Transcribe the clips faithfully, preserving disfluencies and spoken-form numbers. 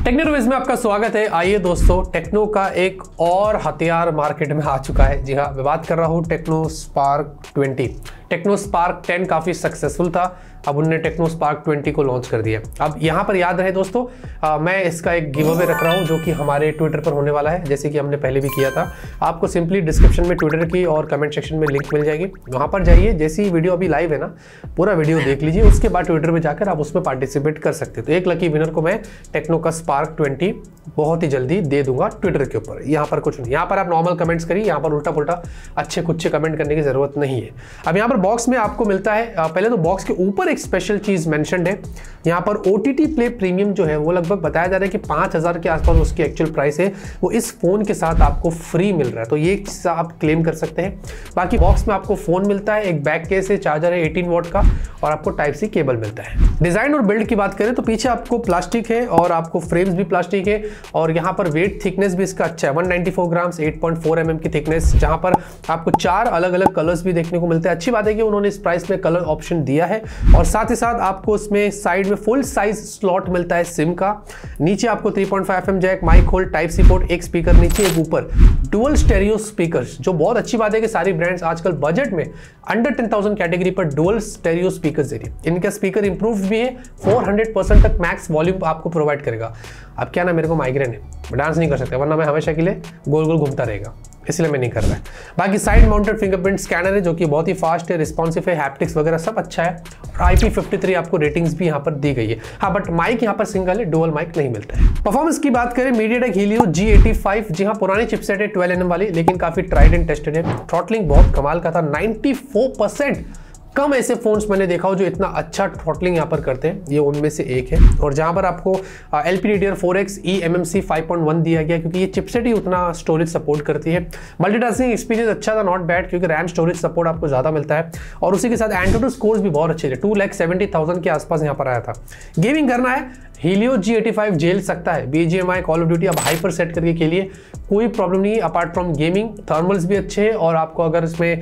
Techno reviews में आपका स्वागत है। आइए दोस्तों, टेक्नो का एक और हथियार मार्केट में आ चुका है। जी हाँ, मैं बात कर रहा हूँ Tecno Spark twenty. Tecno Spark ten काफ़ी सक्सेसफुल था, अब उन्होंने टेक्नो स्पार्क ट्वेंटी को लॉन्च कर दिया। अब यहाँ पर याद रहे दोस्तों, आ, मैं इसका एक गिव अवे रख रहा हूँ जो कि हमारे ट्विटर पर होने वाला है, जैसे कि हमने पहले भी किया था। आपको सिंपली डिस्क्रिप्शन में ट्विटर की और कमेंट सेक्शन में लिंक मिल जाएगी, वहाँ पर जाइए। जैसी वीडियो अभी लाइव है ना, पूरा वीडियो देख लीजिए, उसके बाद ट्विटर में जाकर आप उसमें पार्टिसिपेट कर सकते हो। तो एक लकी विनर को मैं टेक्नो का स्पार्क ट्वेंटी बहुत ही जल्दी दे दूंगा ट्विटर के ऊपर। यहाँ पर कुछ नहीं, यहाँ पर आप नॉर्मल कमेंट्स करिए, यहाँ पर उल्टा पुल्टा अच्छे कुछ कमेंट करने की जरूरत नहीं है। अब यहाँ पर बॉक्स में आपको मिलता है, पहले तो बॉक्स के ऊपर एक स्पेशल चीज मेंशन्ड है। यहाँ पर ओटीटी प्ले प्रीमियम जो है वो लगभग बताया जा रहा है कि पांच हजार के आसपास उसकी एक्चुअल प्राइस है, वो इस फोन के साथ आपको फ्री मिल रहा है, तो ये आप क्लेम कर सकते हैं। बाकी बॉक्स में आपको फोन मिलता है, एक बैक केस है, चार्जर है अठारह वॉट का, और आपको टाइप सी केबल मिलता है। डिजाइन और बिल्ड की बात करें तो पीछे आपको प्लास्टिक है और आपको फ्रेम्स भी प्लास्टिक है, और यहाँ पर वेट थिकनेस भी इसका अच्छा है, एक सौ चौरानवे ग्राम्स, आठ पॉइंट चार एम एम की थिकनेस, जहां पर आपको चार अलग अलग कलर्स भी देखने को मिलते हैं। अच्छी बात है कि उन्होंने इस प्राइस में कलर ऑप्शन दिया है, और साथ ही साथ आपको इसमें साइड में फुल साइज स्लॉट मिलता है सिम का। नीचे आपको three point five M M jack, mic hole, type C port, एक स्पीकर नीचे, एक ऊपर, डुअल स्टेरियो स्पीकर्स, जो बहुत अच्छी बात है कि सारी ब्रांड्स आजकल बजट में अंडर टेन थाउजेंड कैटेगरी पर डुअल स्टेरियो स्पीकर्स दे रही है। इनका स्पीकर इंप्रूव भी है, फोर हंड्रेड परसेंट तक मैक्स वॉल्यूम आपको प्रोवाइड करेगा। अब क्या ना, मेरे को माइग्रेन है, मैं डांस नहीं कर सकता, वरना मैं हमेशा के लिए गोल गोल घूमता रहेगा, इसलिए मैं नहीं कर रहा है। बाकी साइड माउंटेड फिंगरप्रिंट स्कैनर है जो कि बहुत ही फास्ट है, रिस्पॉन्सिव है, हैप्टिक्स वगैरह सब अच्छा है, और आई पी फिफ्टी थ्री आपको रेटिंग्स भी यहाँ पर दी गई है। हाँ, बट माइक यहाँ पर सिंगल है, डुअल माइक नहीं मिलता है। परफॉर्मेंस की बात करें, MediaTek Helio G eighty five, जी हाँ, पुरानी चिपसेट है ट्वेल्व एन एम वाली, लेकिन काफी ट्राइड एंड टेस्टेड है। थ्रॉटलिंग बहुत कमाल का था, नाइंटी फोर परसेंट। कम ऐसे फोन्स मैंने देखा हो जो इतना अच्छा थ्रॉटलिंग यहाँ पर करते हैं, ये उनमें से एक है। और जहाँ पर आपको L P D D R four X E M M C five point one दिया गया, क्योंकि ये चिपसेट ही उतना स्टोरेज सपोर्ट करती है। मल्टीटास्किंग एक्सपीरियंस अच्छा था, नॉट बैड, क्योंकि रैम स्टोरेज सपोर्ट आपको ज़्यादा मिलता है, और उसी के साथ एंटूटू स्कोर्स भी बहुत अच्छे थे, टू लैख सेवेंटी थाउजेंड के आसपास यहाँ पर आया था। गेमिंग करना है, हीलियो जी एटी फाइव झेल सकता है, B G M I, call of duty, अब हाइपर सेट करके के लिए कोई प्रॉब्लम नहीं है। अपार्ट फ्रॉम गेमिंग, थर्मल्स भी अच्छे हैं, और आपको अगर इसमें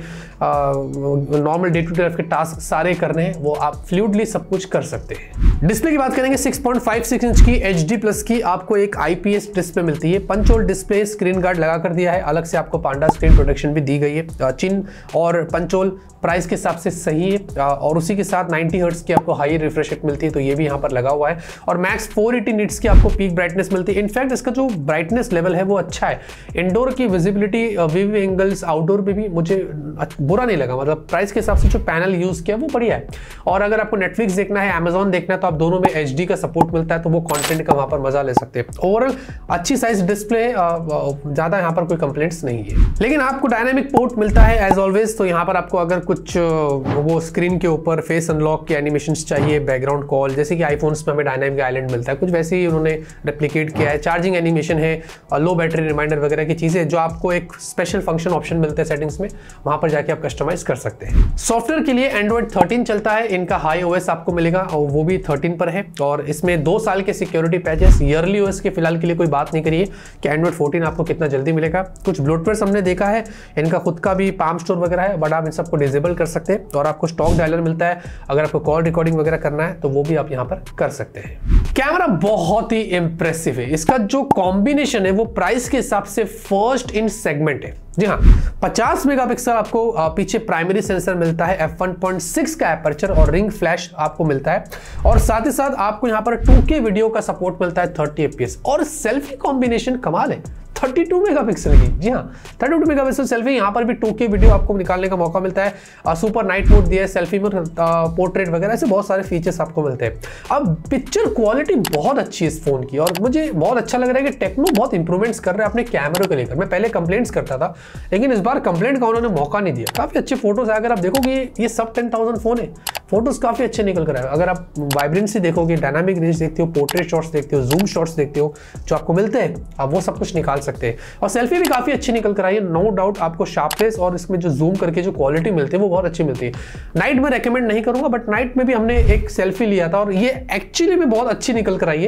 नॉर्मल डे टू डे के टास्क सारे करने हैं, वो आप फ्लूइडली सब कुछ कर सकते हैं। डिस्प्ले की बात करेंगे, six point five six inch की एच डी प्लस की आपको एक आई पी एस डिस्प्ले मिलती है। Punch hole display, screen guard लगा कर दिया है, अलग से आपको पांडा स्क्रीन प्रोटेक्शन भी दी गई है। चिन और पंच होल प्राइस के हिसाब से सही है, और उसी के साथ नाइंटी हर्ट्ज की आपको हाई रिफ्रेश रेट मिलती है, तो ये भी यहाँ पर लगा हुआ है। और मैक्स फोर एटी निट्स की आपको पीक ब्राइटनेस मिलती है। इनफैक्ट इसका जो ब्राइटनेस लेवल है वो अच्छा है। इंडोर की विजिबिलिटी, व्यू एंगल्स, आउटडोर में भी मुझे बुरा नहीं लगा, मतलब प्राइस के हिसाब से जो पैनल यूज किया वो बढ़िया है। और अगर आपको नेटफ्लिक्स देखना है, अमेजॉन देखना है, तो आप दोनों में एच डी का सपोर्ट मिलता है, तो वो कंटेंट का वहां पर मजा ले सकते हैं। ओवरऑल अच्छी साइज डिस्प्ले है, ज्यादा यहाँ पर कोई कंप्लेंट्स नहीं है। लेकिन आपको डायनामिक पोर्ट मिलता है एज ऑलवेज, तो यहाँ पर आपको अगर कुछ वो स्क्रीन के ऊपर फेस अनलॉक के एनिमेशंस चाहिए, बैकग्राउंड कॉल, जैसे कि आईफोन्स में हमें डायनामिक आइलैंड मिलता है, कुछ वैसे ही उन्होंने रेप्लिकेट किया है। चार्जिंग एनिमेशन है, लो बैटरी रिमाइंडर वगैरह की चीजें, जो आपको एक स्पेशल फंक्शन ऑप्शन मिलता है सेटिंग्स में, वहां पर जाके आप कस्टमाइज कर सकते हैं। सॉफ्टवेयर के लिए एंड्रॉइड थर्टीन चलता है, इनका हाई ओएस आपको मिलेगा, और वो भी थर्टीन पर है, और इसमें दो साल के सिक्योरिटी पैचेस। ईयरली ओएस के फिलहाल के लिए कोई बात नहीं करिए कि एंड्रॉइड फोर्टीन आपको कितना जल्दी मिलेगा। कुछ ब्लोटवेयर हमने देखा है, इनका खुद का भी पाम स्टोर वगैरह है, बट आप इन सबको डिसेबल कर सकते हैं, और आपको स्टॉक डायलर मिलता है, अगर आपको कॉल रिकॉर्डिंग वगैरह करना है तो वो भी आप यहाँ पर कर सकते हैं। कैमरा बहुत ही इंप्रेसिव है, इसका जो कॉम्बिनेशन है वो प्राइस के हिसाब से फर्स्ट इन सेगमेंट है। जी हाँ, पचास मेगापिक्सल आपको पीछे प्राइमरी सेंसर मिलता है, एफ वन पॉइंट सिक्स का एपर्चर और रिंग फ्लैश आपको मिलता है, और साथ ही साथ आपको यहाँ पर टू के वीडियो का सपोर्ट मिलता है, थर्टी एफ पी एस, और सेल्फी कॉम्बिनेशन कमाल है, थर्टी टू मेगापिक्सल की। जी हाँ, थर्टी टू मेगापिक्सल सेल्फी, यहाँ पर भी टू के वीडियो आपको निकालने का मौका मिलता है, सुपर नाइट मोड दिया है, सेल्फी में पोर्ट्रेट वगैरह, ऐसे बहुत सारे फीचर्स आपको मिलते हैं। अब पिक्चर क्वालिटी बहुत अच्छी है इस फोन की, और मुझे बहुत अच्छा लग रहा है कि टेक्नो बहुत इंप्रूवमेंट्स कर रहे हैं अपने कैमरे को लेकर। मैं पहले कंप्लेंट्स करता था, लेकिन इस बार कंप्लेंट का उन्होंने मौका नहीं दिया। काफी अच्छे फोटोज है, अगर आप देखोगे ये सब टेन थाउजेंड फोन है, फोटोज काफी अच्छे निकल कर आए। अगर आप वाइब्रेंसी देखोगे, डायनामिक रेंज देखते हो, पोर्ट्रेट शॉट्स देखते हो, जूम शॉट्स देखते हो, जो आपको मिलते हैं आप वो सब कुछ निकाल सकते हैं। और सेल्फी भी काफी अच्छी निकल कर आई है, नो डाउट। आपको शार्पनेस और इसमें जो जूम करके जो क्वालिटी मिलती है वो बहुत अच्छी मिलती है। नाइट में रेकमेंड नहीं करूंगा, बट नाइट में भी हमने एक सेल्फी लिया था और ये एक्चुअली में बहुत अच्छी निकल कर आई है।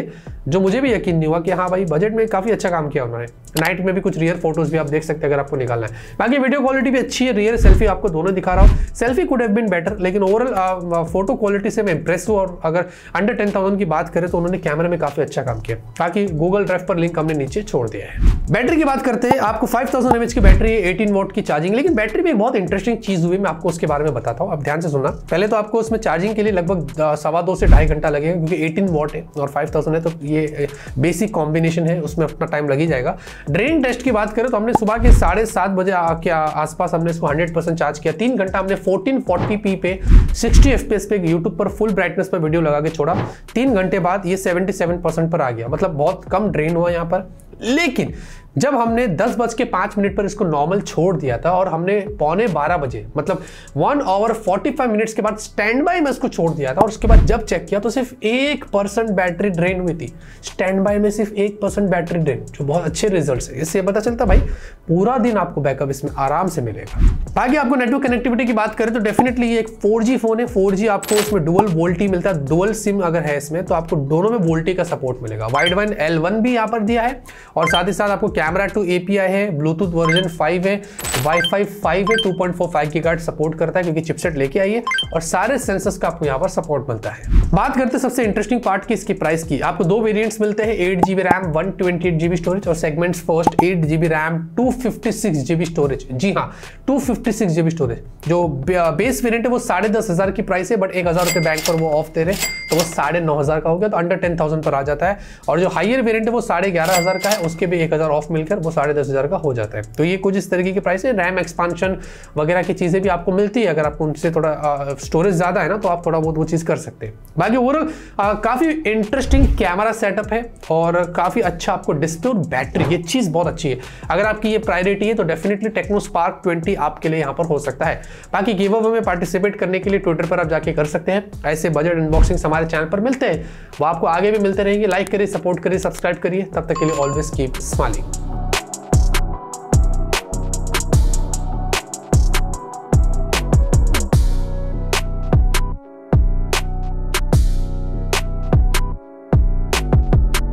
जो मुझे भी यकीन नहीं हुआ कि हाँ भाई बजट में काफ़ी अच्छा काम किया उन्होंने। नाइट में भी कुछ रियर फोटोज भी आप देख सकते हैं अगर आपको निकालना है। बाकी वीडियो क्वालिटी भी अच्छी है, रियर सेल्फी आपको दोनों दिखा रहा हूँ। Selfie could have been better, लेकिन ओवरऑल फोटो क्वालिटी से मैं इंप्रेस हूँ। और अगर अंडर टेन थाउजेंड की बात करें तो उन्होंने कैमरे में काफी अच्छा काम किया। बाकी गूगल ड्राइव पर लिंक हमने नीचे छोड़ दिया है। बैटरी की बात करते हैं, आपको फाइव थाउजेंड एमएच की बैटरी है, एटीन वोट की चार्जिंग। लेकिन बैटरी में एक बहुत इंटरेस्टिंग चीज हुई, मैं आपको उसके बारे में बताता हूँ, आप ध्यान से सुनना। पहले तो आपको उसमें चार्जिंग के लिए लगभग सवा दो से ढाई घंटा लगेगा, क्योंकि एटीन वॉट है और फाइव थाउजेंड है, तो ये बेसिक कॉम्बिनेशन है, उसमें अपना टाइम लग ही जाएगा। ड्रेन टेस्ट की बात करें तो हमने सुबह के साढ़े सात बजे के आसपास हमने इसको हंड्रेड परसेंट चार्ज किया। तीन घंटा हमने फोर्टीन फोर्टी पी पे सिक्सटी एफपीएस पे यूट्यूब पर फुल ब्राइटनेस पर वीडियो लगा के छोड़ा। तीन घंटे बाद ये सेवेंटी सेवन परसेंट पर आ गया, मतलब बहुत कम ड्रेन हुआ यहाँ पर। लेकिन जब हमने दस बज के पांच मिनट पर इसको नॉर्मल छोड़ दिया था और हमने पौने बारह बजे मतलब one hour forty five minutes के बाद स्टैंड बाय में इसको छोड़ दिया था, और उसके बाद जब चेक किया तो सिर्फ एक परसेंट बैटरी ड्रेन हुई थी। स्टैंड बाय में सिर्फ एक परसेंट बैटरी ड्रेन, जो बहुत अच्छे रिजल्ट है। इससे पता चलता भाई पूरा दिन आपको बैकअप इसमें आराम से मिलेगा। बाकी आपको नेटवर्क कनेक्टिविटी की बात करें तो डेफिनेटली ये एक फोर जी फोन है। फोर जी आपको इसमें डुअल वोल्टी मिलता है। डुअल सिम अगर है इसमें तो आपको दोनों में वोल्टी का सपोर्ट मिलेगा। वाइड वन एल वन भी यहाँ पर दिया है, और साथ ही साथ आपको कैमरा टू एपीआई है, ब्लूटूथ वर्जन फाइव है, वाईफाई फाइव है, two point four five gigahertz support करता है क्योंकि चिपसेट लेके आई है, और सारे सेंसर्स का आपको यहाँ पर सपोर्ट मिलता है। बात करते हैं सबसे इंटरेस्टिंग पार्ट की, इसकी प्राइस की। आपको दो वेरिएंट्स मिलते हैं, eight GB RAM one twenty eight GB storage, और segments first eight GB RAM two fifty six GB storage. जी हाँ, two fifty six GB storage. जो बेस वेरिएंट है वो साढ़े दस हजार की प्राइस है, बट एक हजार रुपए बैंक पर वो ऑफ दे रहे, तो वो साढ़े नौ हजार का हो गया, तो अंडर टेन थाउजेंड पर आ जाता है। और जो हाइयर वेरिएंट है वो साढ़े ग्यारह हजार का है, उसके भी एक हजार ऑफ मिलकर वो साढ़े दस हजार का हो जाता है। तो ये कुछ इस तरीके की प्राइस है। रैम एक्सपांशन वगैरह की चीजें भी आपको मिलती है, अगर आपको उनसे थोड़ा स्टोरेज ज्यादा है ना तो आप थोड़ा बहुत वो चीज कर सकते हैं। बाकी ओवरऑल काफी इंटरेस्टिंग कैमरा सेटअप है, और काफी अच्छा आपको डिस्प्ले और बैटरी, ये चीज बहुत अच्छी है। अगर आपकी ये प्रायोरिटी है तो डेफिनेटली टेक्नो स्पार्क ट्वेंटी आपके लिए यहाँ पर हो सकता है। बाकी गिव अवे में पार्टिसिपेट करने के लिए ट्विटर पर आप जाके कर सकते हैं। ऐसे बजट अनबॉक्सिंग हमारे चैनल पर मिलते हैं, वो आपको आगे भी मिलते रहेंगे। लाइक करिए, सपोर्ट करिए, सब्सक्राइब करिए। तब तक के लिए ऑलवेज कीप स्माइलिंग।